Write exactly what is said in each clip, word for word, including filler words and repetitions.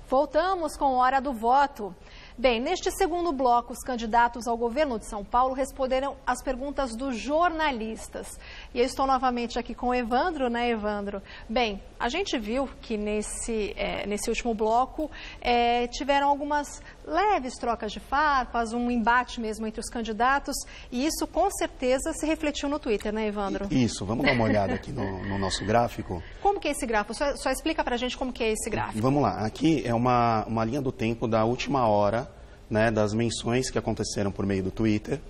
Voltamos com Hora do Voto. Bem, neste segundo bloco, os candidatos ao governo de São Paulo responderam às perguntas dos jornalistas. E eu estou novamente aqui com o Evandro, né, Evandro? Bem, a gente viu que nesse, é, nesse último bloco é, tiveram algumas leves trocas de farpas, um embate mesmo entre os candidatos, e isso com certeza se refletiu no Twitter, né, Evandro? Isso, vamos dar uma olhada aqui no, no nosso gráfico. Como que é esse gráfico? Só, só explica pra gente como que é esse gráfico. Vamos lá, aqui é uma, uma linha do tempo da última hora, né, das menções que aconteceram por meio do Twitter,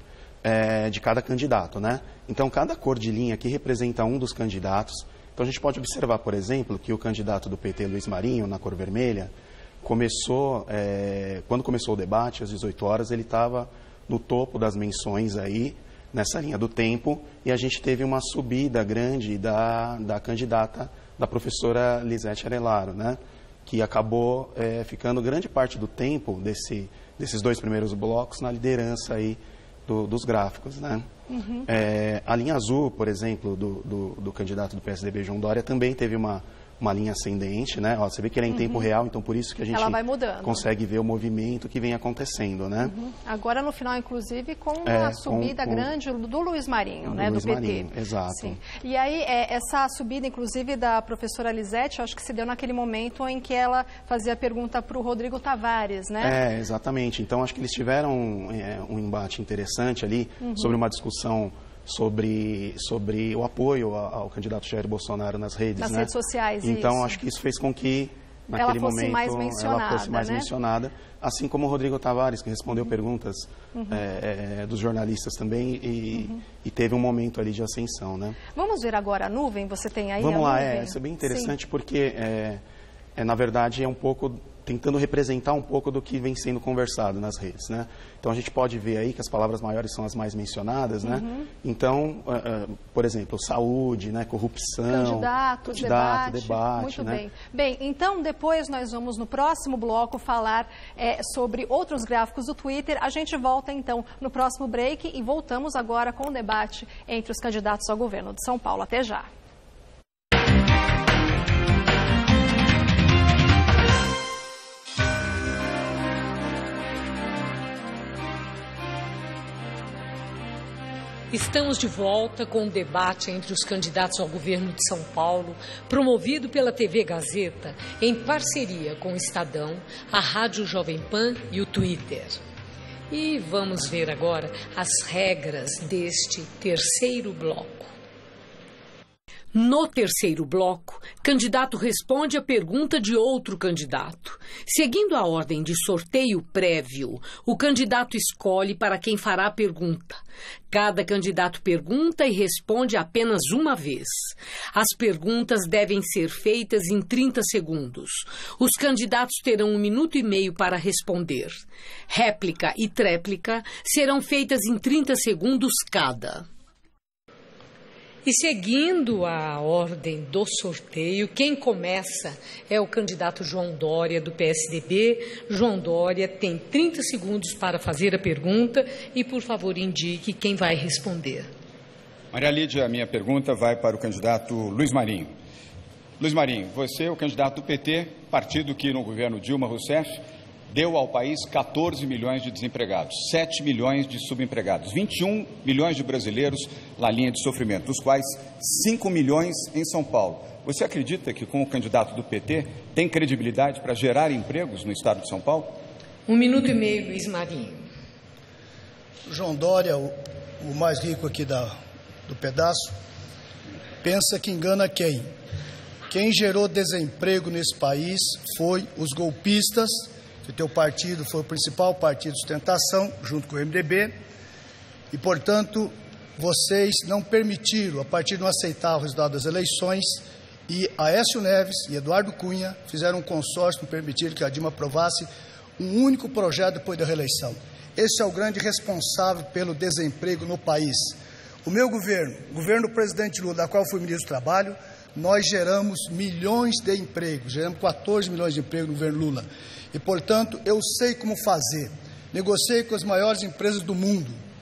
é, de cada candidato, né? Então, cada cor de linha aqui representa um dos candidatos. Então, a gente pode observar, por exemplo, que o candidato do P T, Luiz Marinho, na cor vermelha, começou, é, quando começou o debate, às dezoito horas, ele estava no topo das menções aí, nessa linha do tempo, e a gente teve uma subida grande da, da candidata, da professora Lisete Arelaro, né? Que acabou é, ficando grande parte do tempo desse, desses dois primeiros blocos na liderança aí do, dos gráficos, né? Uhum. É, a linha azul, por exemplo, do, do, do candidato do P S D B, João Dória, também teve uma, uma linha ascendente, né? Ó, você vê que ele é em uhum. tempo real, então por isso que a gente Ela vai mudando. consegue ver o movimento que vem acontecendo, né? Uhum. Agora no final, inclusive, com é, a subida com, com... grande do Luiz Marinho, do né? Luiz do P T. Marinho, exato. Sim. E aí, é, essa subida, inclusive, da professora Lisete, eu acho que se deu naquele momento em que ela fazia a pergunta para o Rodrigo Tavares, né? É, exatamente. Então, acho que eles tiveram é, um embate interessante ali uhum. sobre uma discussão sobre, sobre o apoio ao, ao candidato Jair Bolsonaro nas redes. Nas né? redes sociais, Então, isso. acho que isso fez com que, naquele ela fosse momento, mais mencionada, ela fosse mais né? mencionada. Assim como o Rodrigo Tavares, que respondeu uhum. perguntas uhum. é, é, dos jornalistas também e, uhum. e teve um momento ali de ascensão, né? Vamos ver agora a nuvem? Você tem aí Vamos a lá, nuvem? é, isso é bem interessante Sim. porque, é, é, na verdade, é um pouco tentando representar um pouco do que vem sendo conversado nas redes, né? Então, a gente pode ver aí que as palavras maiores são as mais mencionadas, né? Uhum. Então, uh, uh, por exemplo, saúde, né? Corrupção, candidato, candidato debate, debate, muito né? bem. Bem, então, depois nós vamos no próximo bloco falar é, sobre outros gráficos do Twitter. A gente volta, então, no próximo break e voltamos agora com o debate entre os candidatos ao governo de São Paulo. Até já. Estamos de volta com o debate entre os candidatos ao governo de São Paulo, promovido pela T V Gazeta, em parceria com o Estadão, a Rádio Jovem Pan e o Twitter. E vamos ver agora as regras deste terceiro bloco. No terceiro bloco, candidato responde a pergunta de outro candidato. Seguindo a ordem de sorteio prévio, o candidato escolhe para quem fará a pergunta. Cada candidato pergunta e responde apenas uma vez. As perguntas devem ser feitas em trinta segundos. Os candidatos terão um minuto e meio para responder. Réplica e tréplica serão feitas em trinta segundos cada. E seguindo a ordem do sorteio, quem começa é o candidato João Dória, do P S D B. João Dória tem trinta segundos para fazer a pergunta e, por favor, indique quem vai responder. Maria Lídia, a minha pergunta vai para o candidato Luiz Marinho. Luiz Marinho, você é o candidato do P T, partido que no governo Dilma Rousseff deu ao país quatorze milhões de desempregados, sete milhões de subempregados, vinte e um milhões de brasileiros na linha de sofrimento, dos quais cinco milhões em São Paulo. Você acredita que com o candidato do P T tem credibilidade para gerar empregos no estado de São Paulo? Um minuto e meio, Luiz Marinho. João Dória, o, o mais rico aqui da, do pedaço, pensa que engana quem? Quem gerou desemprego nesse país foi os golpistas, que o teu partido foi o principal partido de sustentação, junto com o M D B, e, portanto, vocês não permitiram, a partir de não aceitar o resultado das eleições, e Aécio Neves e Eduardo Cunha fizeram um consórcio para permitir que a Dilma aprovasse um único projeto depois da reeleição. Esse é o grande responsável pelo desemprego no país. O meu governo, o governo do presidente Lula, da qual fui ministro do Trabalho, nós geramos milhões de empregos, geramos quatorze milhões de empregos no governo Lula. E, portanto, eu sei como fazer. Negociei com as maiores empresas do mundo,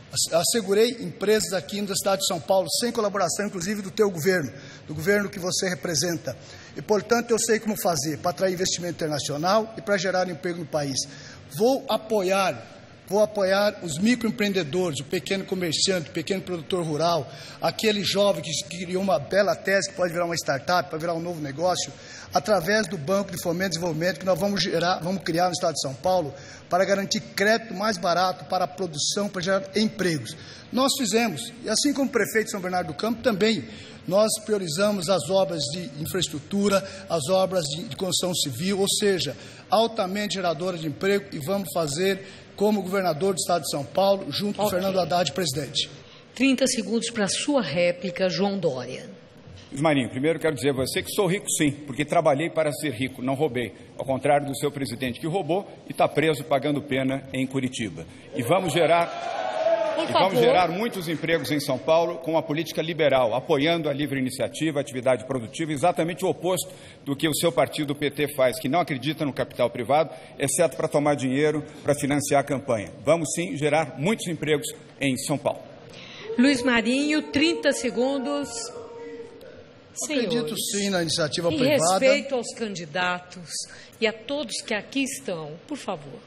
Assegurei empresas aqui na cidade de São Paulo, sem colaboração, inclusive, do teu governo, do governo que você representa. E, portanto, eu sei como fazer para atrair investimento internacional e para gerar emprego no país. Vou apoiar, vou apoiar os microempreendedores, o pequeno comerciante, o pequeno produtor rural, aquele jovem que criou uma bela tese que pode virar uma startup, para virar um novo negócio, através do Banco de Fomento e Desenvolvimento que nós vamos, gerar, vamos criar no estado de São Paulo, para garantir crédito mais barato para a produção, para gerar empregos. Nós fizemos, e assim como o prefeito de São Bernardo do Campo, também nós priorizamos as obras de infraestrutura, as obras de, de construção civil, ou seja, altamente geradoras de emprego, e vamos fazer como governador do estado de São Paulo, junto com okay. Fernando Haddad, presidente. trinta segundos para a sua réplica, João Dória. Luiz Marinho, primeiro quero dizer a você que sou rico sim, porque trabalhei para ser rico, não roubei, ao contrário do seu presidente que roubou e está preso pagando pena em Curitiba. E vamos gerar... E vamos gerar muitos empregos em São Paulo com uma política liberal, apoiando a livre iniciativa, a atividade produtiva, exatamente o oposto do que o seu partido, o P T, faz, que não acredita no capital privado, exceto para tomar dinheiro para financiar a campanha. Vamos sim gerar muitos empregos em São Paulo. Luiz Marinho, trinta segundos. Acredito Senhores, sim na iniciativa em privada. Respeito aos candidatos e a todos que aqui estão, por favor.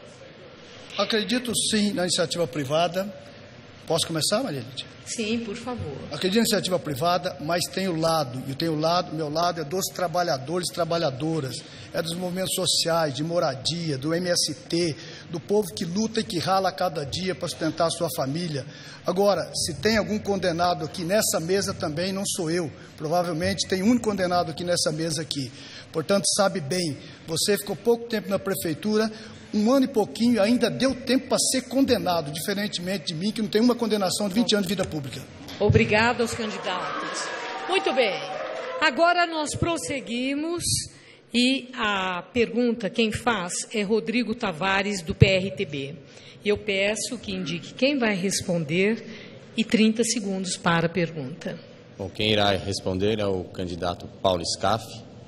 Acredito sim na iniciativa privada. Posso começar, Maria Lídia? Sim, por favor. Acredito na iniciativa privada, mas tem o lado, e tem o lado, meu lado é dos trabalhadores e trabalhadoras, é dos movimentos sociais, de moradia, do M S T, do povo que luta e que rala a cada dia para sustentar a sua família. Agora, se tem algum condenado aqui nessa mesa também, não sou eu. Provavelmente tem um condenado aqui nessa mesa aqui. Portanto, sabe bem, você ficou pouco tempo na prefeitura, um ano e pouquinho, ainda deu tempo para ser condenado, diferentemente de mim, que não tem uma condenação de vinte anos de vida pública. Obrigada aos candidatos. Muito bem. Agora nós prosseguimos e a pergunta quem faz é Rodrigo Tavares, do P R T B. Eu peço que indique quem vai responder e trinta segundos para a pergunta. Bom, quem irá responder é o candidato Paulo Scaff.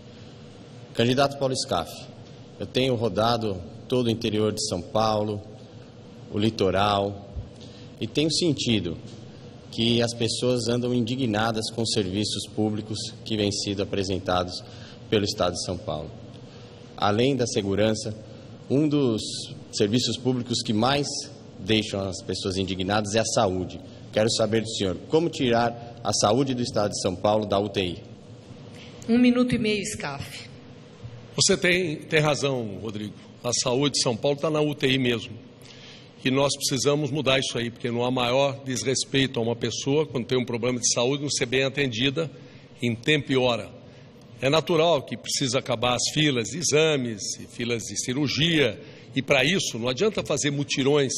Candidato Paulo Scaff, eu tenho rodado todo o interior de São Paulo, o litoral, e tenho sentido que as pessoas andam indignadas com os serviços públicos que vêm sido apresentados pelo Estado de São Paulo. Além da segurança, um dos serviços públicos que mais deixam as pessoas indignadas é a saúde. Quero saber do senhor, como tirar a saúde do Estado de São Paulo da U T I? Um minuto e meio, Scaff. Você tem, tem razão, Rodrigo. A saúde de São Paulo está na U T I mesmo. E nós precisamos mudar isso aí, porque não há maior desrespeito a uma pessoa, quando tem um problema de saúde, não ser bem atendida em tempo e hora. É natural que precisa acabar as filas de exames, filas de cirurgia, e para isso não adianta fazer mutirões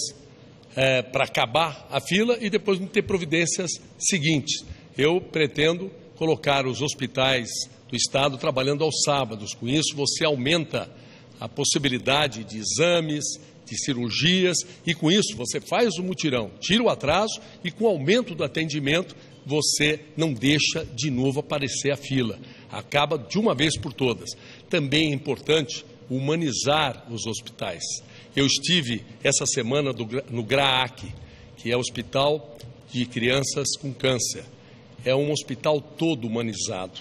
é, para acabar a fila e depois não ter providências seguintes. Eu pretendo colocar os hospitais do Estado trabalhando aos sábados. Com isso, você aumenta a possibilidade de exames, de cirurgias, e com isso você faz o mutirão, tira o atraso e com o aumento do atendimento você não deixa de novo aparecer a fila, acaba de uma vez por todas. Também é importante humanizar os hospitais. Eu estive essa semana no GRAAC, que é o Hospital de Crianças com Câncer. É um hospital todo humanizado.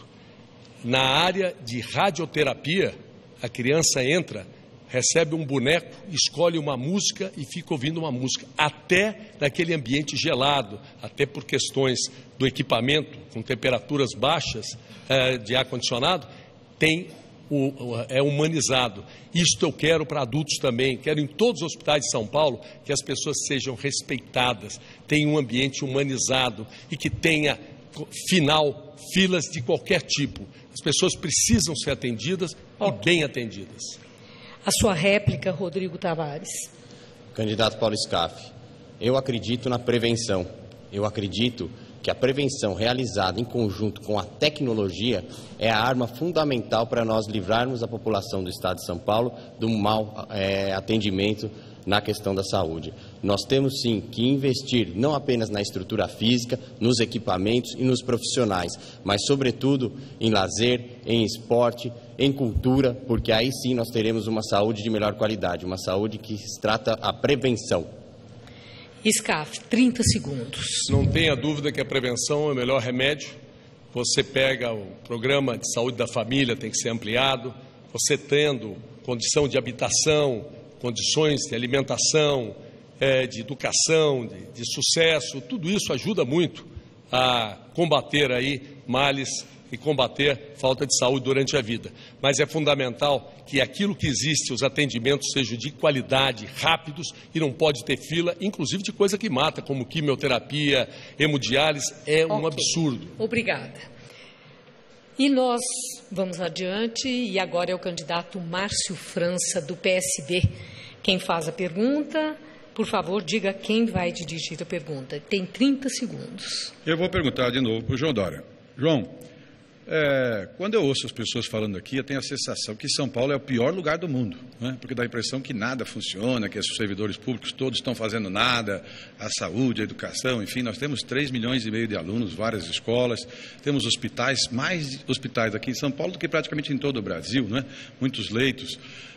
Na área de radioterapia, a criança entra, recebe um boneco, escolhe uma música e fica ouvindo uma música, até naquele ambiente gelado, até por questões do equipamento, com temperaturas baixas eh, de ar-condicionado, tem o, o, é humanizado. Isto eu quero para adultos também, quero em todos os hospitais de São Paulo que as pessoas sejam respeitadas, tenham um ambiente humanizado e que tenha, final, filas de qualquer tipo. As pessoas precisam ser atendidas okay. e bem atendidas. A sua réplica, Rodrigo Tavares. Candidato Paulo Scaff, eu acredito na prevenção. Eu acredito que a prevenção realizada em conjunto com a tecnologia é a arma fundamental para nós livrarmos a população do Estado de São Paulo do mau é, atendimento na questão da saúde. Nós temos sim que investir não apenas na estrutura física, nos equipamentos e nos profissionais, mas sobretudo em lazer, em esporte, em cultura, porque aí sim nós teremos uma saúde de melhor qualidade, uma saúde que trata a prevenção. Scaff, trinta segundos. Não tenha dúvida que a prevenção é o melhor remédio. Você pega o programa de saúde da família, tem que ser ampliado. Você tendo condição de habitação, condições de alimentação, é, de educação, de, de sucesso, tudo isso ajuda muito a combater aí males e combater falta de saúde durante a vida. Mas é fundamental que aquilo que existe, os atendimentos sejam de qualidade, rápidos e não pode ter fila, inclusive de coisa que mata, como quimioterapia, hemodiálise, é um okay. absurdo. Obrigada. E nós vamos adiante, e agora é o candidato Márcio França, do P S B. Quem faz a pergunta, por favor, diga quem vai dirigir a pergunta. Tem trinta segundos. Eu vou perguntar de novo para o João Dória. João, É, quando eu ouço as pessoas falando aqui, eu tenho a sensação que São Paulo é o pior lugar do mundo, né? Porque dá a impressão que nada funciona, que os servidores públicos todos estão fazendo nada, a saúde, a educação, enfim, nós temos três milhões e meio de alunos, várias escolas, temos hospitais, mais hospitais aqui em São Paulo do que praticamente em todo o Brasil, né? Muitos leitos.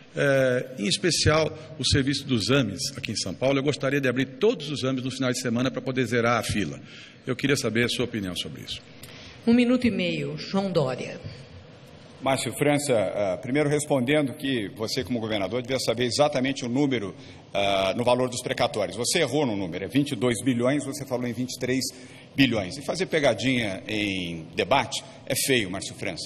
É, em especial o serviço dos exames aqui em São Paulo. Eu gostaria de abrir todos os exames no final de semana para poder zerar a fila. Eu queria saber a sua opinião sobre isso. Um minuto e meio, João Dória. Márcio França, uh, primeiro respondendo que você, como governador, devia saber exatamente o número uh, no valor dos precatórios. Você errou no número, é vinte e dois bilhões, você falou em vinte e três bilhões. E fazer pegadinha em debate é feio, Márcio França.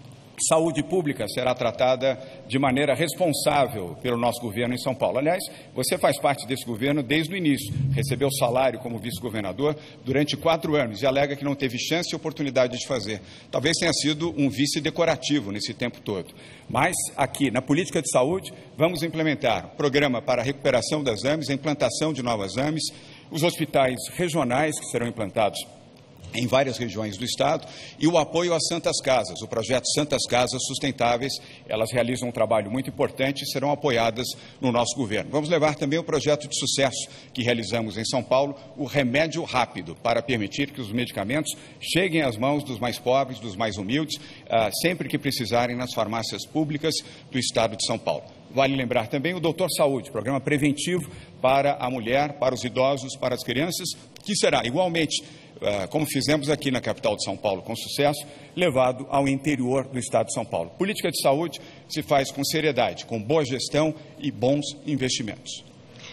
Saúde pública será tratada de maneira responsável pelo nosso governo em São Paulo. Aliás, você faz parte desse governo desde o início, recebeu salário como vice-governador durante quatro anos e alega que não teve chance e oportunidade de fazer. Talvez tenha sido um vice decorativo nesse tempo todo. Mas aqui, na política de saúde, vamos implementar o programa para a recuperação das A M S, a implantação de novas A M S, os hospitais regionais que serão implantados em várias regiões do Estado, e o apoio às Santas Casas, o projeto Santas Casas Sustentáveis. Elas realizam um trabalho muito importante e serão apoiadas no nosso governo. Vamos levar também o projeto de sucesso que realizamos em São Paulo, o Remédio Rápido, para permitir que os medicamentos cheguem às mãos dos mais pobres, dos mais humildes, uh, sempre que precisarem nas farmácias públicas do Estado de São Paulo. Vale lembrar também o Doutor Saúde, programa preventivo para a mulher, para os idosos, para as crianças, que será igualmente, como fizemos aqui na capital de São Paulo com sucesso, levado ao interior do Estado de São Paulo. Política de saúde se faz com seriedade, com boa gestão e bons investimentos.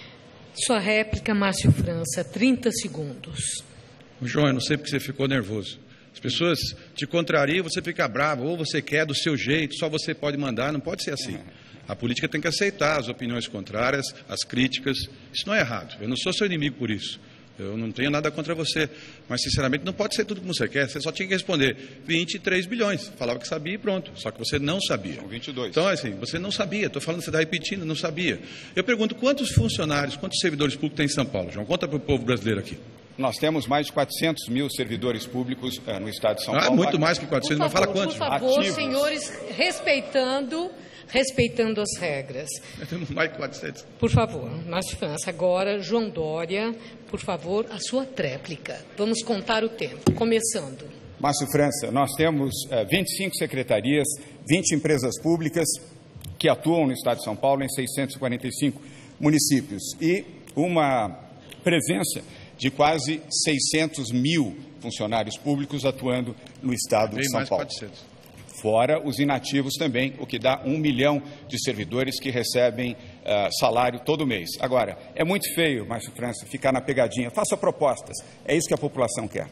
Sua réplica, Márcio França, trinta segundos. João, eu não sei porque você ficou nervoso. As pessoas te contrariam, você fica bravo, ou você quer do seu jeito, só você pode mandar, não pode ser assim. A política tem que aceitar as opiniões contrárias, as críticas. Isso não é errado. Eu não sou seu inimigo por isso. Eu não tenho nada contra você, mas, sinceramente, não pode ser tudo como você quer. Você só tinha que responder vinte e três bilhões. Falava que sabia e pronto. Só que você não sabia. São vinte e dois. Então, assim, você não sabia. Estou falando, você está repetindo, não sabia. Eu pergunto, quantos funcionários, quantos servidores públicos tem em São Paulo, João? Conta para o povo brasileiro aqui. Nós temos mais de quatrocentos mil servidores públicos uh, no Estado de São ah, Paulo. muito mais que quatrocentos, mas fala quantos? Por favor, ativos. Senhores, respeitando... respeitando as regras. Temos mais de quatrocentos. Por favor, Márcio França, agora, João Dória, por favor, a sua tréplica. Vamos contar o tempo, começando. Márcio França, nós temos uh, vinte e cinco secretarias, vinte empresas públicas que atuam no Estado de São Paulo em seiscentos e quarenta e cinco municípios e uma presença de quase seiscentos mil funcionários públicos atuando no Estado de São Paulo. quatrocentos. Fora os inativos também, o que dá um milhão de servidores que recebem uh, salário todo mês. Agora, é muito feio, Márcio França, ficar na pegadinha. Faça propostas. É isso que a população quer.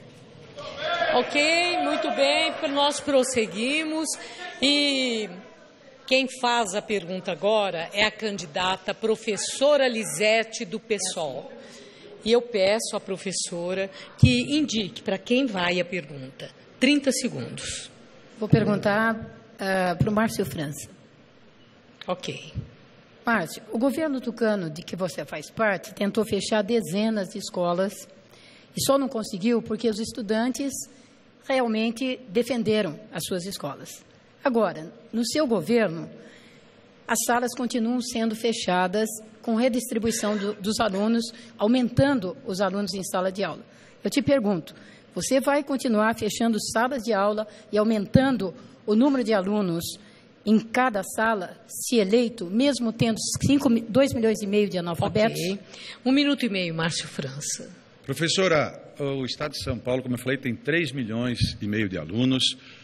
Ok, muito bem. Nós prosseguimos. E quem faz a pergunta agora é a candidata professora Lisete, do PSOL. E eu peço à professora que indique para quem vai a pergunta. trinta segundos. Vou perguntar uh, para o Márcio França. Ok. Márcio, o governo tucano de que você faz parte tentou fechar dezenas de escolas e só não conseguiu porque os estudantes realmente defenderam as suas escolas. Agora, no seu governo, as salas continuam sendo fechadas com redistribuição do, dos alunos, aumentando os alunos em sala de aula. Eu te pergunto, você vai continuar fechando salas de aula e aumentando o número de alunos em cada sala, se eleito, mesmo tendo dois milhões e meio de analfabetos? Okay. Um minuto e meio, Márcio França. Professora, o Estado de São Paulo, como eu falei, tem três milhões e meio de alunos.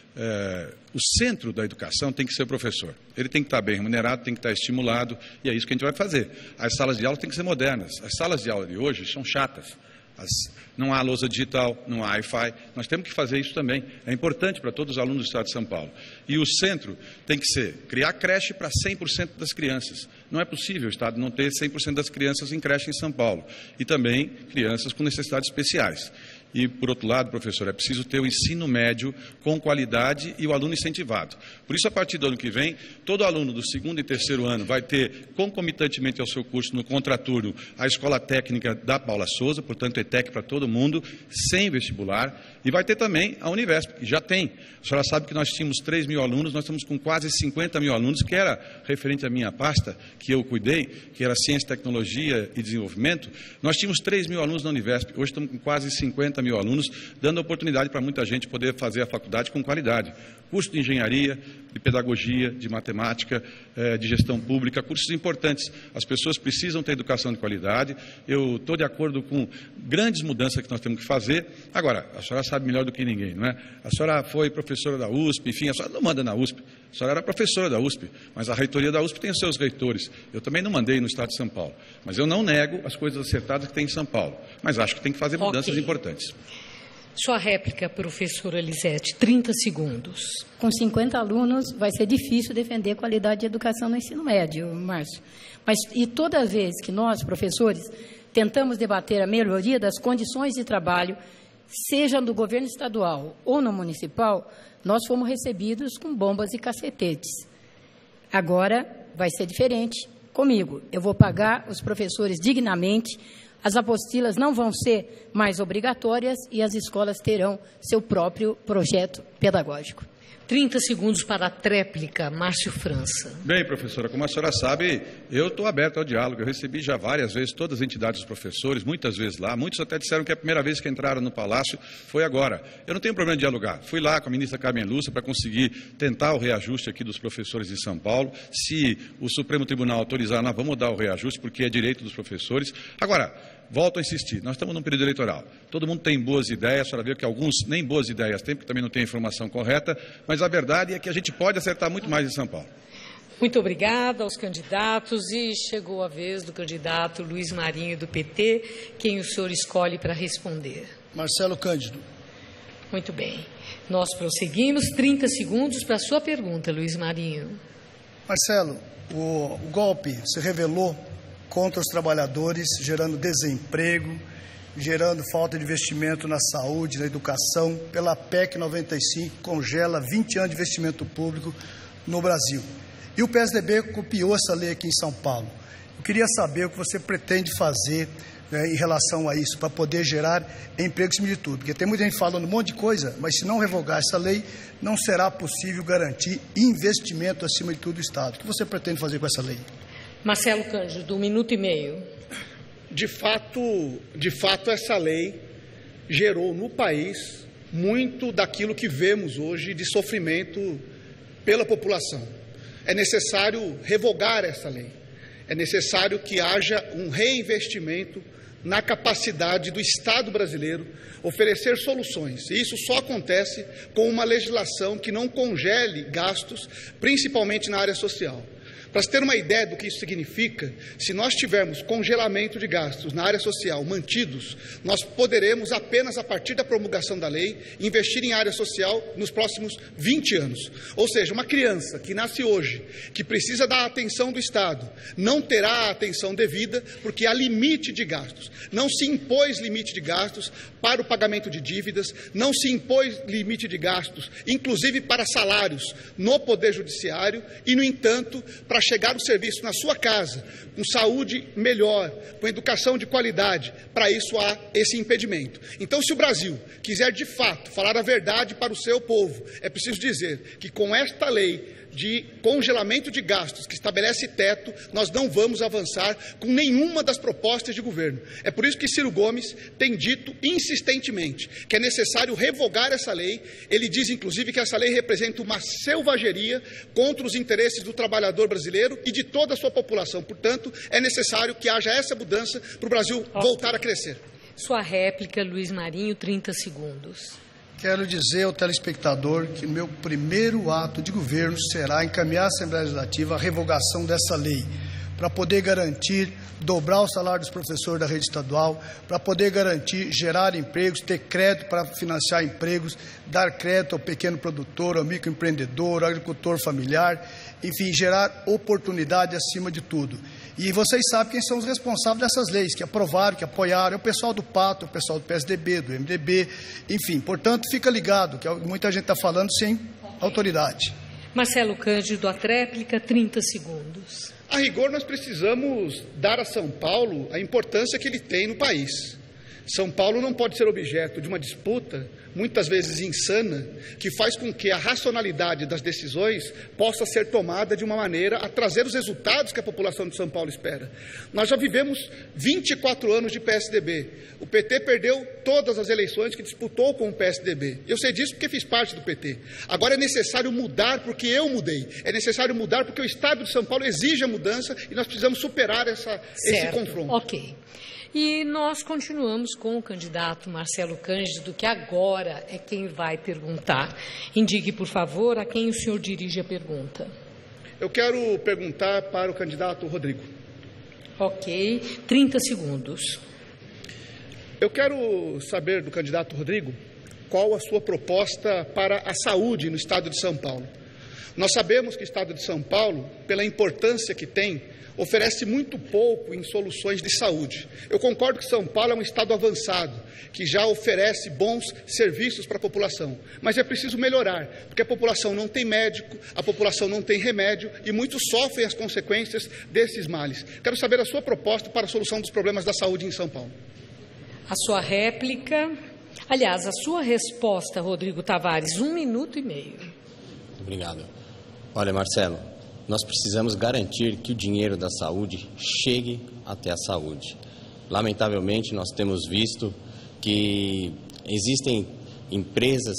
É, o centro da educação tem que ser o professor. Ele tem que estar bem remunerado, tem que estar estimulado, e é isso que a gente vai fazer. As salas de aula têm que ser modernas. As salas de aula de hoje são chatas. As, não há lousa digital, não há Wi-Fi. Nós temos que fazer isso também. É importante para todos os alunos do Estado de São Paulo. E o centro tem que ser criar creche para cem por cento das crianças. Não é possível o Estado não ter cem por cento das crianças em creche em São Paulo. E também crianças com necessidades especiais. E, por outro lado, professor, é preciso ter o ensino médio com qualidade e o aluno incentivado. Por isso, a partir do ano que vem, todo aluno do segundo e terceiro ano vai ter, concomitantemente ao seu curso no contraturno, a escola técnica da Paula Souza, portanto, E T E C para todo mundo, sem vestibular, e vai ter também a Univesp, que já tem. A senhora sabe que nós tínhamos três mil alunos, nós estamos com quase cinquenta mil alunos, que era referente à minha pasta, que eu cuidei, que era Ciência, Tecnologia e Desenvolvimento. Nós tínhamos três mil alunos na Univesp, hoje estamos com quase cinquenta mil alunos, dando a oportunidade para muita gente poder fazer a faculdade com qualidade. Curso de engenharia, de pedagogia, de matemática, de gestão pública, cursos importantes. As pessoas precisam ter educação de qualidade. Eu estou de acordo com grandes mudanças que nós temos que fazer. Agora, a senhora sabe melhor do que ninguém, não é? A senhora foi professora da U S P, enfim, a senhora não manda na U S P. A senhora era professora da U S P, mas a reitoria da U S P tem os seus reitores. Eu também não mandei no Estado de São Paulo. Mas eu não nego as coisas acertadas que tem em São Paulo. Mas acho que tem que fazer mudanças okay. importantes. Sua réplica, professora Elisete, trinta segundos. Com cinquenta alunos, vai ser difícil defender a qualidade de educação no ensino médio, Márcio. Mas, e toda vez que nós, professores, tentamos debater a melhoria das condições de trabalho, seja no governo estadual ou no municipal, nós fomos recebidos com bombas e cacetetes. Agora vai ser diferente comigo. Eu vou pagar os professores dignamente, as apostilas não vão ser mais obrigatórias e as escolas terão seu próprio projeto pedagógico. trinta segundos para a tréplica, Márcio França. Bem, professora, como a senhora sabe, eu estou aberto ao diálogo. Eu recebi já várias vezes todas as entidades dos professores, muitas vezes lá. Muitos até disseram que a primeira vez que entraram no Palácio foi agora. Eu não tenho problema de dialogar. Fui lá com a ministra Carmen Lúcia para conseguir tentar o reajuste aqui dos professores de São Paulo. Se o Supremo Tribunal autorizar, nós vamos dar o reajuste, porque é direito dos professores. Agora, volto a insistir, nós estamos num período eleitoral. Todo mundo tem boas ideias, a senhora vê que alguns nem boas ideias têm, porque também não tem informação correta, mas a verdade é que a gente pode acertar muito mais em São Paulo. Muito obrigada aos candidatos e chegou a vez do candidato Luiz Marinho do P T, quem o senhor escolhe para responder. Marcelo Cândido. Muito bem. Nós prosseguimos, trinta segundos para a sua pergunta, Luiz Marinho. Marcelo, o, o golpe se revelou contra os trabalhadores, gerando desemprego, gerando falta de investimento na saúde, na educação. Pela P E C noventa e cinco, congela vinte anos de investimento público no Brasil. E o P S D B copiou essa lei aqui em São Paulo. Eu queria saber o que você pretende fazer, né, em relação a isso, para poder gerar emprego acima de tudo. Porque tem muita gente falando um monte de coisa, mas se não revogar essa lei, não será possível garantir investimento acima de tudo do Estado. O que você pretende fazer com essa lei? Marcelo Cândido, um minuto e meio. De fato, de fato, essa lei gerou no país muito daquilo que vemos hoje de sofrimento pela população. É necessário revogar essa lei. É necessário que haja um reinvestimento na capacidade do Estado brasileiro oferecer soluções. E isso só acontece com uma legislação que não congele gastos, principalmente na área social. Para se ter uma ideia do que isso significa, se nós tivermos congelamento de gastos na área social mantidos, nós poderemos apenas a partir da promulgação da lei investir em área social nos próximos vinte anos. Ou seja, uma criança que nasce hoje, que precisa da atenção do Estado, não terá a atenção devida porque há limite de gastos. Não se impôs limite de gastos para o pagamento de dívidas, não se impôs limite de gastos, inclusive para salários no Poder Judiciário e, no entanto, para chegar o serviço na sua casa, com saúde melhor, com educação de qualidade. Para isso há esse impedimento. Então, se o Brasil quiser de fato falar a verdade para o seu povo, é preciso dizer que com esta lei de congelamento de gastos que estabelece teto, nós não vamos avançar com nenhuma das propostas de governo. É por isso que Ciro Gomes tem dito insistentemente que é necessário revogar essa lei. Ele diz, inclusive, que essa lei representa uma selvageria contra os interesses do trabalhador brasileiro e de toda a sua população. Portanto, é necessário que haja essa mudança para o Brasil voltar a crescer. Sua réplica, Luiz Marinho, trinta segundos. Quero dizer ao telespectador que o meu primeiro ato de governo será encaminhar à Assembleia Legislativa a revogação dessa lei, para poder garantir, dobrar o salário dos professores da rede estadual, para poder garantir, gerar empregos, ter crédito para financiar empregos, dar crédito ao pequeno produtor, ao microempreendedor, ao agricultor familiar, enfim, gerar oportunidade acima de tudo. E vocês sabem quem são os responsáveis dessas leis, que aprovaram, que apoiaram, é o pessoal do Pato, o pessoal do P S D B, do M D B, enfim. Portanto, fica ligado, que muita gente está falando sem autoridade. Marcelo Cândido, a tréplica, trinta segundos. A rigor, nós precisamos dar a São Paulo a importância que ele tem no país. São Paulo não pode ser objeto de uma disputa, muitas vezes insana, que faz com que a racionalidade das decisões possa ser tomada de uma maneira a trazer os resultados que a população de São Paulo espera. Nós já vivemos vinte e quatro anos de P S D B. O P T perdeu todas as eleições que disputou com o P S D B. Eu sei disso porque fiz parte do P T. Agora é necessário mudar porque eu mudei. É necessário mudar porque o Estado de São Paulo exige a mudança e nós precisamos superar essa, esse confronto. Ok. E nós continuamos com o candidato Marcelo Cândido, que agora é quem vai perguntar. Indique, por favor, a quem o senhor dirige a pergunta. Eu quero perguntar para o candidato Rodrigo. Ok, trinta segundos. Eu quero saber do candidato Rodrigo qual a sua proposta para a saúde no Estado de São Paulo. Nós sabemos que o Estado de São Paulo, pela importância que tem, oferece muito pouco em soluções de saúde. Eu concordo que São Paulo é um estado avançado, que já oferece bons serviços para a população, mas é preciso melhorar, porque a população não tem médico, a população não tem remédio e muitos sofrem as consequências desses males. Quero saber a sua proposta para a solução dos problemas da saúde em São Paulo. A sua réplica, aliás, a sua resposta, Rodrigo Tavares, um minuto e meio. Obrigado. Olha, Marcelo, nós precisamos garantir que o dinheiro da saúde chegue até a saúde. Lamentavelmente, nós temos visto que existem empresas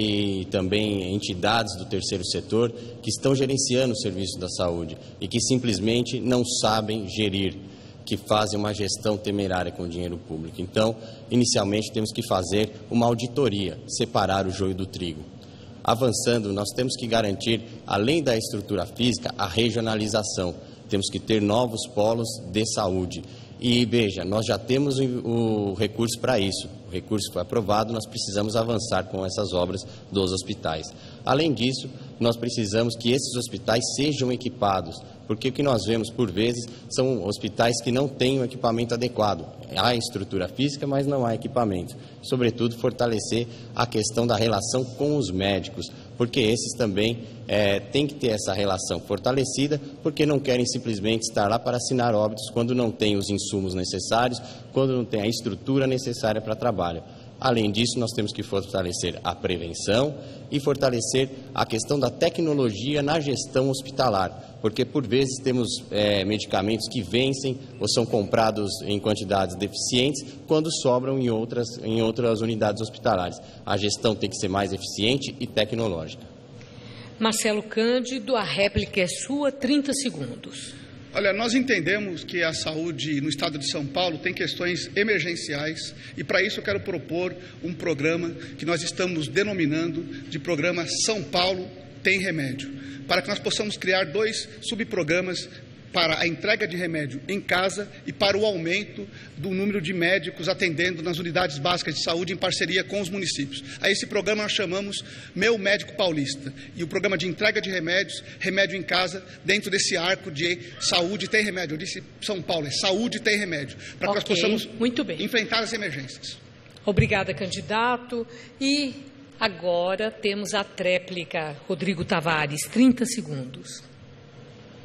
e também entidades do terceiro setor que estão gerenciando o serviço da saúde e que simplesmente não sabem gerir, que fazem uma gestão temerária com o dinheiro público. Então, inicialmente, temos que fazer uma auditoria, separar o joio do trigo. Avançando, nós temos que garantir, além da estrutura física, a regionalização. Temos que ter novos polos de saúde. E, veja, nós já temos o recurso para isso. O recurso foi aprovado, nós precisamos avançar com essas obras dos hospitais. Além disso, nós precisamos que esses hospitais sejam equipados, porque o que nós vemos, por vezes, são hospitais que não têm o equipamento adequado. Há estrutura física, mas não há equipamento. Sobretudo, fortalecer a questão da relação com os médicos, porque esses também é, têm que ter essa relação fortalecida, porque não querem simplesmente estar lá para assinar óbitos quando não têm os insumos necessários, quando não tem a estrutura necessária para trabalho. Além disso, nós temos que fortalecer a prevenção e fortalecer a questão da tecnologia na gestão hospitalar, porque por vezes temos é, medicamentos que vencem ou são comprados em quantidades deficientes quando sobram em outras, em outras unidades hospitalares. A gestão tem que ser mais eficiente e tecnológica. Marcelo Cândido, a réplica é sua, trinta segundos. Olha, nós entendemos que a saúde no estado de São Paulo tem questões emergenciais e para isso eu quero propor um programa que nós estamos denominando de programa São Paulo Tem Remédio, para que nós possamos criar dois subprogramas para a entrega de remédio em casa e para o aumento do número de médicos atendendo nas unidades básicas de saúde em parceria com os municípios. A esse programa nós chamamos Meu Médico Paulista e o programa de entrega de remédios, remédio em casa, dentro desse arco de saúde tem remédio. Eu disse São Paulo, é saúde tem remédio, para que okay, nós possamos muito bem. enfrentar as emergências. Obrigada, candidato. E agora temos a tréplica, Rodrigo Tavares, trinta segundos.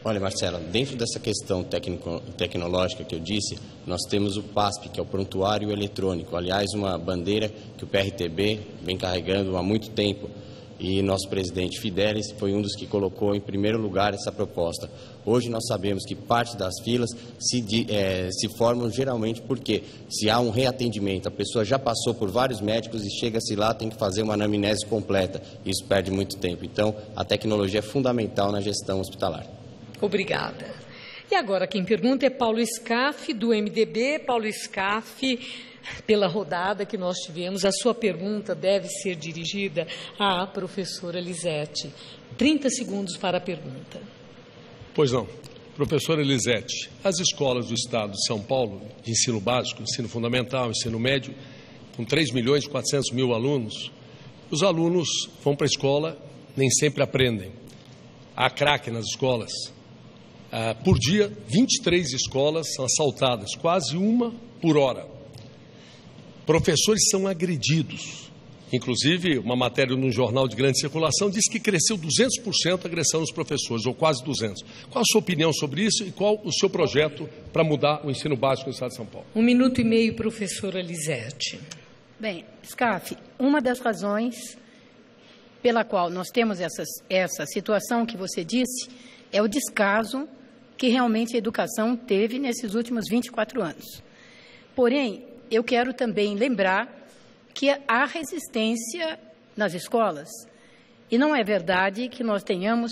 Olha, Marcela, dentro dessa questão técnico, tecnológica que eu disse, nós temos o PASP, que é o Prontuário Eletrônico. Aliás, uma bandeira que o P R T B vem carregando há muito tempo. E nosso presidente Fidelis foi um dos que colocou em primeiro lugar essa proposta. Hoje nós sabemos que parte das filas se, é, se formam geralmente porque se há um reatendimento, a pessoa já passou por vários médicos e chega-se lá, tem que fazer uma anamnese completa. Isso perde muito tempo. Então, a tecnologia é fundamental na gestão hospitalar. Obrigada. E agora quem pergunta é Paulo Scaff, do M D B. Paulo Scaff, pela rodada que nós tivemos, a sua pergunta deve ser dirigida à professora Elisete. trinta segundos para a pergunta. Pois não. Professora Elisete, as escolas do Estado de São Paulo, de ensino básico, ensino fundamental, ensino médio, com três milhões e quatrocentos mil alunos, os alunos vão para a escola, nem sempre aprendem. Há craque nas escolas. Ah, por dia, vinte e três escolas são assaltadas, quase uma por hora. Professores são agredidos. Inclusive, uma matéria num jornal de grande circulação diz que cresceu duzentos por cento a agressão dos professores, ou quase duzentos por cento. Qual a sua opinião sobre isso e qual o seu projeto para mudar o ensino básico no Estado de São Paulo? Um minuto e meio, professora Elisete. Bem, Scaff, uma das razões pela qual nós temos essas, essa situação que você disse é o descaso que realmente a educação teve nesses últimos vinte e quatro anos. Porém, eu quero também lembrar que há resistência nas escolas. E não é verdade que nós tenhamos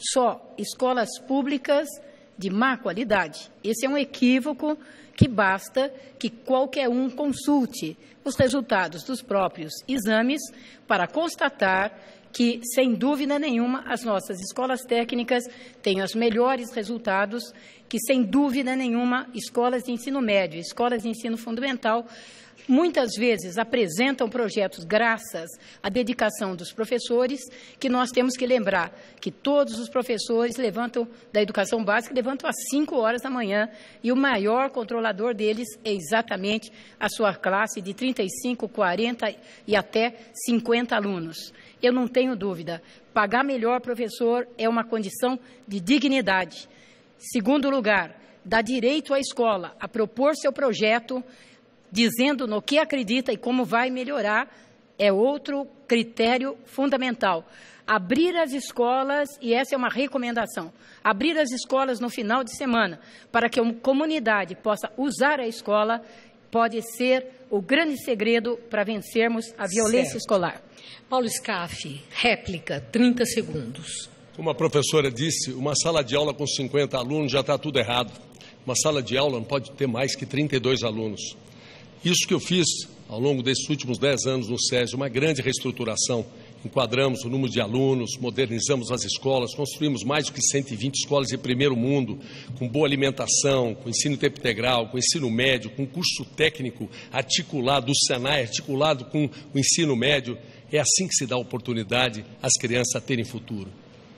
só escolas públicas de má qualidade. Esse é um equívoco que basta que qualquer um consulte os resultados dos próprios exames para constatar que, sem dúvida nenhuma, as nossas escolas técnicas têm os melhores resultados, que, sem dúvida nenhuma, escolas de ensino médio, escolas de ensino fundamental, muitas vezes apresentam projetos graças à dedicação dos professores, que nós temos que lembrar que todos os professores levantam, da educação básica, levantam às cinco horas da manhã, e o maior controlador deles é exatamente a sua classe de trinta e cinco, quarenta e até cinquenta alunos. Eu não tenho dúvida, pagar melhor professor é uma condição de dignidade. Segundo lugar, dar direito à escola a propor seu projeto, dizendo no que acredita e como vai melhorar, é outro critério fundamental. Abrir as escolas, e essa é uma recomendação, abrir as escolas no final de semana, para que a comunidade possa usar a escola, pode ser o grande segredo para vencermos a violência certo. escolar. Paulo Scaff, réplica, trinta segundos. Como a professora disse, uma sala de aula com cinquenta alunos já está tudo errado. Uma sala de aula não pode ter mais que trinta e dois alunos. Isso que eu fiz ao longo desses últimos dez anos no SESI, uma grande reestruturação. Enquadramos o número de alunos, modernizamos as escolas, construímos mais do que cento e vinte escolas de primeiro mundo, com boa alimentação, com ensino em tempo integral, com ensino médio, com curso técnico articulado, do Senai articulado com o ensino médio. É assim que se dá oportunidade às crianças a terem futuro.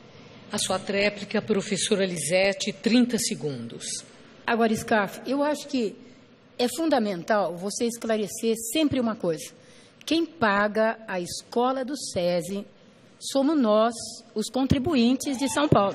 A sua tréplica, professora Elisete, trinta segundos. Agora, Scaff, eu acho que é fundamental você esclarecer sempre uma coisa. Quem paga a escola do SESI somos nós, os contribuintes de São Paulo.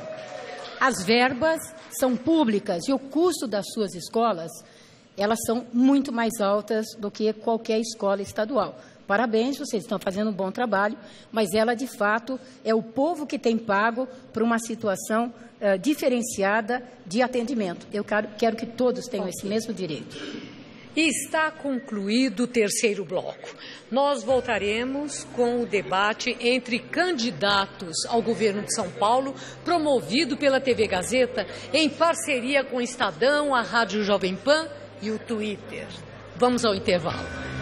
As verbas são públicas e o custo das suas escolas, elas são muito mais altas do que qualquer escola estadual. Parabéns, vocês estão fazendo um bom trabalho, mas ela, de fato, é o povo que tem pago por uma situação uh, diferenciada de atendimento. Eu quero, quero que todos tenham esse mesmo direito. E está concluído o terceiro bloco. Nós voltaremos com o debate entre candidatos ao governo de São Paulo, promovido pela T V Gazeta, em parceria com o Estadão, a Rádio Jovem Pan e o Twitter. Vamos ao intervalo.